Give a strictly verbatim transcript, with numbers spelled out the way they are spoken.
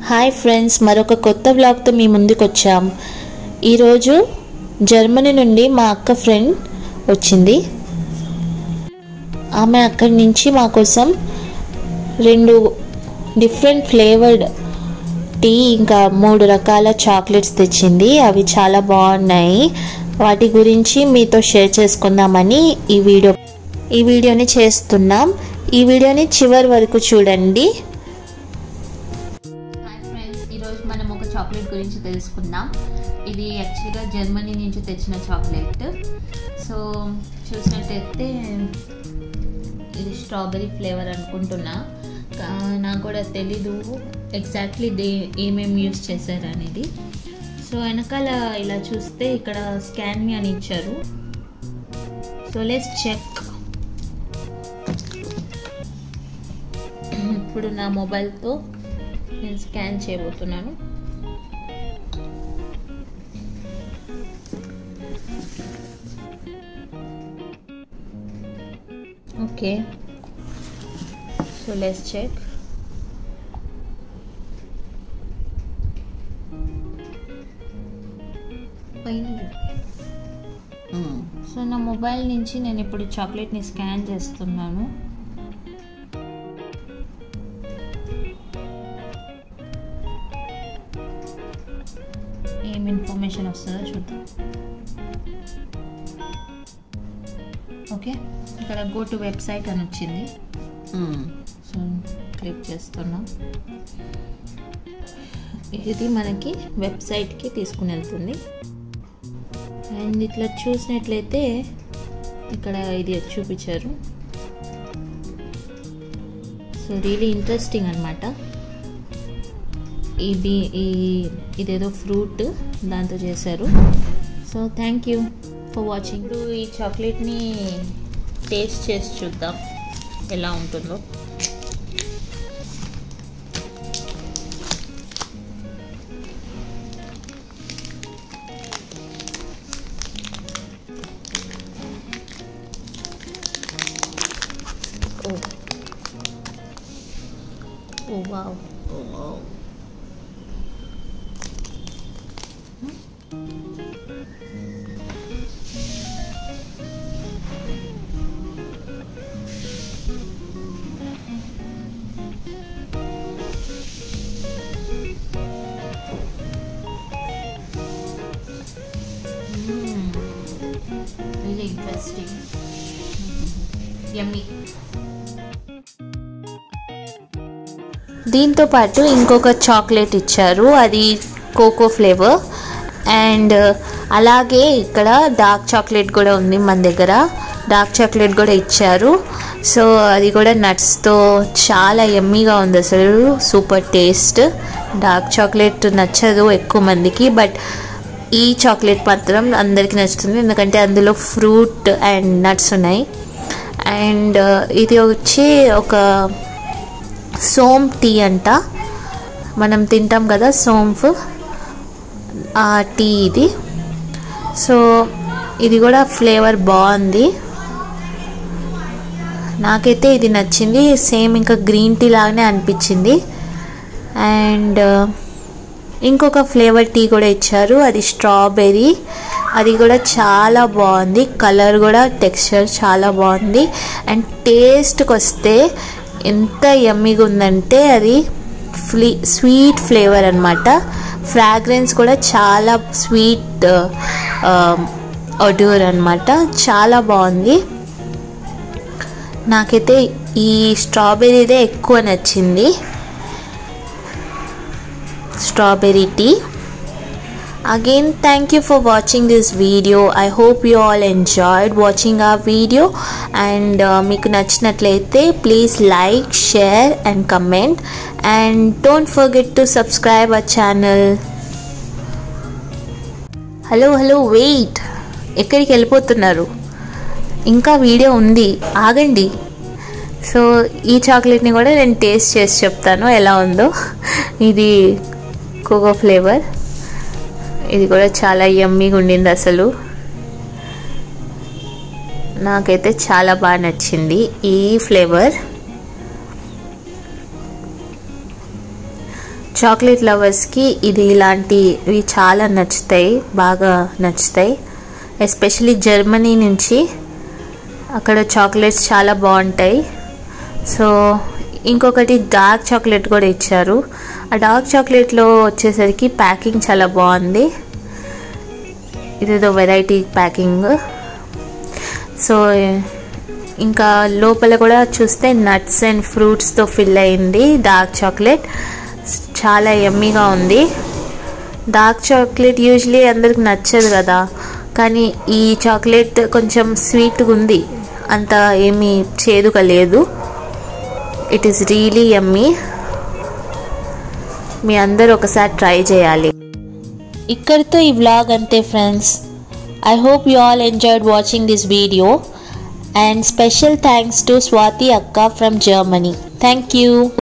Hi friends, మరొక కొత్త వ్లాగ్తో మీ ముందుకు వచ్చాం. ఈరోజు జర్మనీ నుండి మా అక్క ఫ్రెండ్ వచ్చింది. ఆమె అక్కడి నుంచి మా కోసం రెండు డిఫరెంట్ ఫ్లేవర్డ్ టీ ఇంకా మూడు రకాల చాక్లెట్స్ తెచ్చింది. అవి చాలా బాగున్నాయి. వాటి గురించి మీతో షేర్ చేసుకుందామని ఈ వీడియో ఈ వీడియోని చేస్తున్నాం. ఈ వీడియోని చివరి వరకు చూడండి. ఈరోజు మనం ఒక చాక్లెట్ గురించి తెలుసుకుందాం. ఇది యాక్చువల్గా జర్మనీ నుంచి తెచ్చిన చాక్లెట్. సో చూసినట్టయితే ఇది స్ట్రాబెరీ ఫ్లేవర్ అనుకుంటున్నా. నాకు కూడా తెలీదు ఎగ్జాక్ట్లీ దే ఏమేమి యూస్ చేశారు అనేది. సో వెనకాల ఇలా చూస్తే ఇక్కడ స్కాన్ మీ అని ఇచ్చారు. So let's check. ఇప్పుడు నా మొబైల్తో నేను స్కాన్ చేయబోతున్నాను. Okay, so let's check. So నా మొబైల్ నుంచి నేను ఇప్పుడు చాక్లెట్ని స్కాన్ చేస్తున్నాను. ఏం ఇన్ఫర్మేషన్ వస్తుందో చూద్దాం. ఓకే, ఇక్కడ గో టు వెబ్సైట్ అని వచ్చింది. సో క్లిక్ చేస్తున్నాం. ఇది మనకి వెబ్సైట్కి తీసుకుని వెళ్తుంది. అండ్ ఇట్లా చూసినట్లయితే ఇక్కడ ఇది చూపించారు. సో రియలీ ఇంట్రెస్టింగ్ అనమాట. ఇది ఈ ఇదేదో ఫ్రూట్ దాంతో చేశారు. So thank you for watching. ఇప్పుడు ఈ చాక్లెట్ని టేస్ట్ చేసి చూద్దాం ఎలా ఉంటుందో. Oh oh wow, oh wow. Really interesting. Yummy. దీంతో పాటు ఇంకొక చాక్లెట్ ఇచ్చారు. అది కోకో ఫ్లేవర్. అండ్ అలాగే ఇక్కడ డార్క్ చాక్లెట్ కూడా ఉంది మన దగ్గర. డార్క్ చాక్లెట్ కూడా ఇచ్చారు. సో అది కూడా నట్స్తో చాలా యమ్మీగా ఉంది. అసలు సూపర్ టేస్ట్. డార్క్ చాక్లెట్ నచ్చదు ఎక్కువ మందికి, బట్ ఈ చాక్లెట్ మాత్రం అందరికీ నచ్చుతుంది, ఎందుకంటే అందులో ఫ్రూట్ అండ్ నట్స్ ఉన్నాయి. అండ్ ఇది వచ్చి ఒక సోంఫ్ టీ అంట. మనం తింటాం కదా సోంఫ్, ఆ టీ ఇది. సో ఇది కూడా ఫ్లేవర్ బాగుంది. నాకైతే ఇది నచ్చింది. సేమ్ ఇంకా గ్రీన్ టీ లాగానే అనిపించింది. అండ్ ఇంకొక ఫ్లేవర్ టీ కూడా ఇచ్చారు. అది స్ట్రాబెర్రీ. అది కూడా చాలా బాగుంది. కలర్ కూడా టెక్స్చర్ చాలా బాగుంది. అండ్ టేస్ట్కి వస్తే ఎంత యమ్మీగా ఉందంటే అది ఫ్లీ స్వీట్ ఫ్లేవర్ అనమాట. ఫ్రాగ్రెన్స్ కూడా చాలా స్వీట్ అడ్యూర్ అనమాట. చాలా బాగుంది. నాకైతే ఈ స్ట్రాబెర్రీదే ఎక్కువ నచ్చింది. Strawberry tea. Again, thank you for watching this video. I hope you all enjoyed watching our video. And uh, meeku nachinatlaithe please like, share and comment. And don't forget to subscribe our channel. Hello, hello, wait. ఎక్కడికి వెళ్ళిపోతున్నారు? ఇంకా video ఉంది, ఆగండి. So ఈ చాక్లెట్ని కూడా నేను taste చేసి చెప్తాను ఎలా ఉందో. ఇది కోకో ఫ్లేవర్. ఇది కూడా చాలా యమ్మీగా ఉండింది. అసలు నాకైతే చాలా బాగా నచ్చింది ఈ ఫ్లేవర్. చాక్లెట్ లవర్స్కి ఇది ఇలాంటివి చాలా నచ్చుతాయి, బాగా నచ్చుతాయి. ఎస్పెషలీ జర్మనీ నుంచి అక్కడ చాక్లెట్స్ చాలా బాగుంటాయి. సో ఇంకొకటి డార్క్ చాక్లెట్ కూడా ఇచ్చారు. ఆ డార్క్ చాక్లెట్లో వచ్చేసరికి ప్యాకింగ్ చాలా బాగుంది. ఇదేదో వెరైటీ ప్యాకింగ్. సో ఇంకా లోపల కూడా చూస్తే నట్స్ అండ్ ఫ్రూట్స్తో ఫిల్ అయింది డార్క్ చాక్లెట్. చాలా యమ్మీగా ఉంది. డార్క్ చాక్లెట్ యూజువలీ అందరికి నచ్చదు కదా, కానీ ఈ చాక్లెట్ కొంచెం స్వీట్గా ఉంది, అంత ఏమీ చేదుగా లేదు. It is really yummy. మీ అందరూ ఒకసారి ట్రై చేయాలి. ఇక్కడితో ఈ వ్లాగ్ అంతే friends. I hope you all enjoyed watching this video and special thanks to Swathi అక్క ఫ్రమ్ జర్మనీ. Thank you.